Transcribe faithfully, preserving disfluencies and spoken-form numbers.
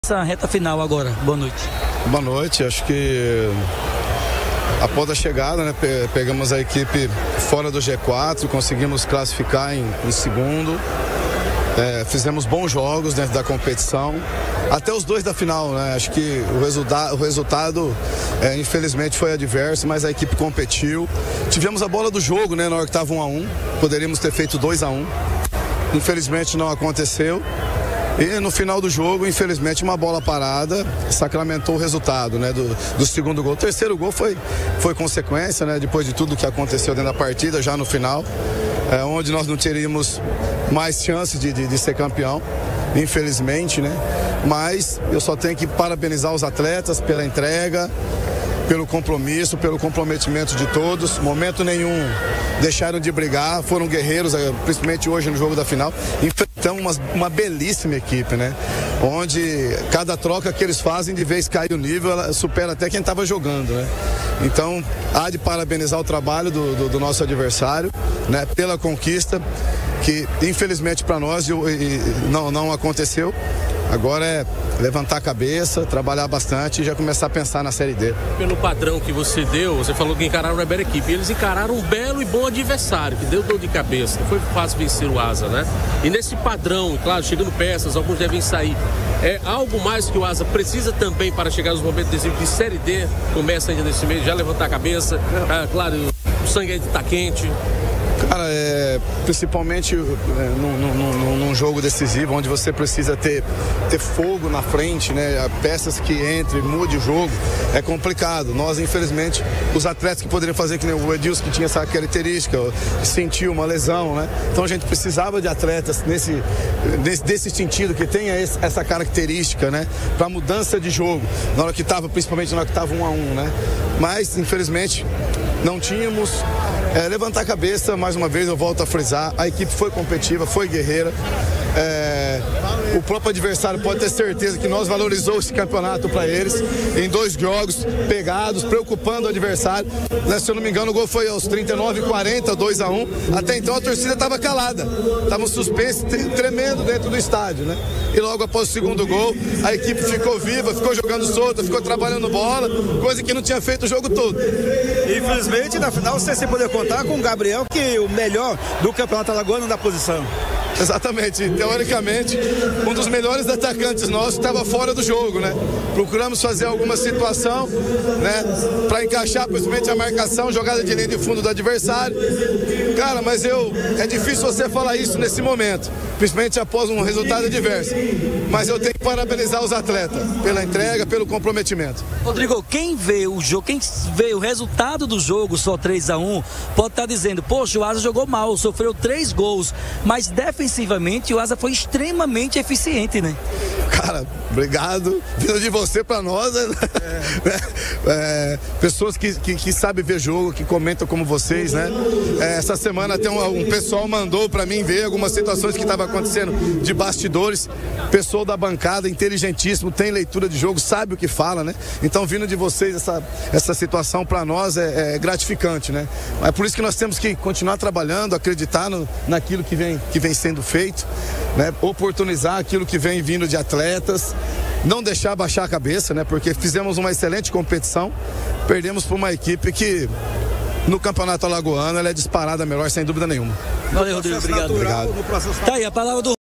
Essa reta final agora, boa noite. Boa noite, acho que após a chegada, né, pegamos a equipe fora do G quatro, conseguimos classificar em, em segundo, é, fizemos bons jogos dentro da competição, até os dois da final, né, acho que o, resulta o resultado, é, infelizmente, foi adverso, mas a equipe competiu, tivemos a bola do jogo, né, na hora que estava um a um, poderíamos ter feito dois a um, infelizmente não aconteceu. E no final do jogo, infelizmente, uma bola parada sacramentou o resultado, né, do, do segundo gol. O terceiro gol foi, foi consequência, né, depois de tudo que aconteceu dentro da partida, já no final, é, onde nós não teríamos mais chances de, de, de ser campeão, infelizmente, né? Mas eu só tenho que parabenizar os atletas pela entrega, pelo compromisso, pelo comprometimento de todos. Momento nenhum deixaram de brigar, foram guerreiros, principalmente hoje no jogo da final. Enfrentamos uma, uma belíssima equipe, né? Onde cada troca que eles fazem, de vez cair o nível, ela supera até quem estava jogando, né? Então, há de parabenizar o trabalho do, do, do nosso adversário, né? Pela conquista, que infelizmente para nós e, e, não, não aconteceu. Agora é levantar a cabeça, trabalhar bastante e já começar a pensar na Série D. Pelo padrão que você deu, você falou que encararam uma bela equipe. Eles encararam um belo e bom adversário, que deu dor de cabeça. Não foi fácil vencer o Asa, né? E nesse padrão, claro, chegando peças, alguns devem sair. É algo mais que o Asa precisa também para chegar nos momentos decisivos de Série D. Começa ainda nesse mês, já levantar a cabeça. É, claro, o sangue ainda está quente. Cara, é, principalmente é, num, num, num jogo decisivo, onde você precisa ter, ter fogo na frente, né? Peças que entrem, mude o jogo, é complicado. Nós, infelizmente, os atletas que poderiam fazer, que nem o Edilson, que tinha essa característica, sentiu uma lesão, né? Então a gente precisava de atletas nesse, nesse desse sentido, que tenha esse, essa característica, né? Para mudança de jogo, na hora que estava, principalmente na hora que estava um a um, né? Mas, infelizmente, não tínhamos. É, levantar a cabeça, mais uma vez eu volto a frisar, a equipe foi competitiva, foi guerreira, é, o próprio adversário pode ter certeza que nós valorizamos esse campeonato para eles, em dois jogos pegados, preocupando o adversário, né, se eu não me engano o gol foi aos trinta e nove, quarenta, dois a um, até então a torcida estava calada, estava suspenso, tremendo dentro do estádio, né, e logo após o segundo gol, a equipe ficou viva, ficou jogando solta, ficou trabalhando bola, coisa que não tinha feito o jogo todo. Infelizmente, na final, você sem poder contar com o Gabriel, que é o melhor do campeonato alagoano na posição. Exatamente, teoricamente, um dos melhores atacantes nossos estava fora do jogo, né? Procuramos fazer alguma situação, né? Para encaixar principalmente a marcação, jogada de linha de fundo do adversário. Cara, mas eu, é difícil você falar isso nesse momento, principalmente após um resultado adverso. Mas eu tenho que parabenizar os atletas pela entrega, pelo comprometimento. Rodrigo, quem vê o jogo, quem vê o resultado do jogo, só três a um, pode estar dizendo, poxa, o Asa jogou mal, sofreu três gols, mas defensivamente o Asa foi extremamente eficiente, né? Cara, obrigado. Vindo de você para nós, né? É. É, pessoas que, que, que sabem ver jogo, que comentam como vocês, né? É, essa semana até um, um pessoal mandou para mim ver algumas situações que estavam acontecendo de bastidores. Pessoal da bancada, inteligentíssimo, tem leitura de jogo, sabe o que fala, né? Então, vindo de vocês, essa, essa situação para nós é, é gratificante, né? É por isso que nós temos que continuar trabalhando, acreditar no, naquilo que vem, que vem sendo feito, né? Oportunizar aquilo que vem vindo de atletas, não deixar baixar a cabeça, né? Porque fizemos uma excelente competição, perdemos para uma equipe que no campeonato alagoano ela é disparada melhor, sem dúvida nenhuma. Valeu, Rodrigo, obrigado. Obrigado. Tá aí a palavra do